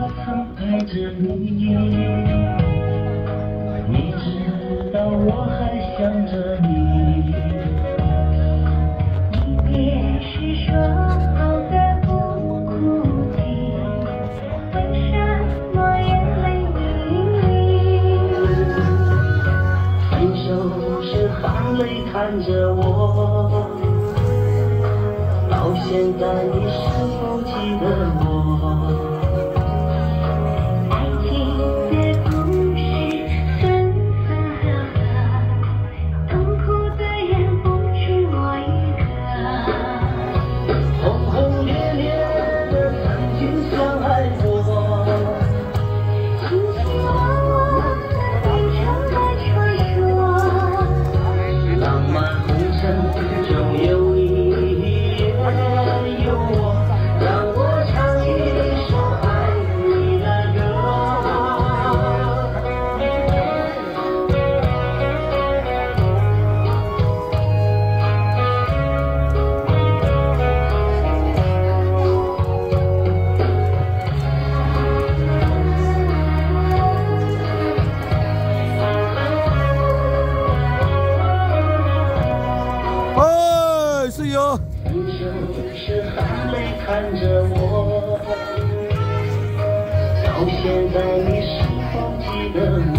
我曾爱着你，你知道我还想着你。 你别是说好的不哭泣，为什么眼泪淋漓？ 分手时含泪看着我，到现在你是否记得我？ 爱情的故事分分合合，痛苦的人不止我一个。 轰轰烈烈的曾经相爱过， 卿卿我我的变成了传说。 浪漫红尘中有你也有我，让我唱一首爱你的歌。 哎，是有。 分手时含泪看着我，到现在你是否记得我？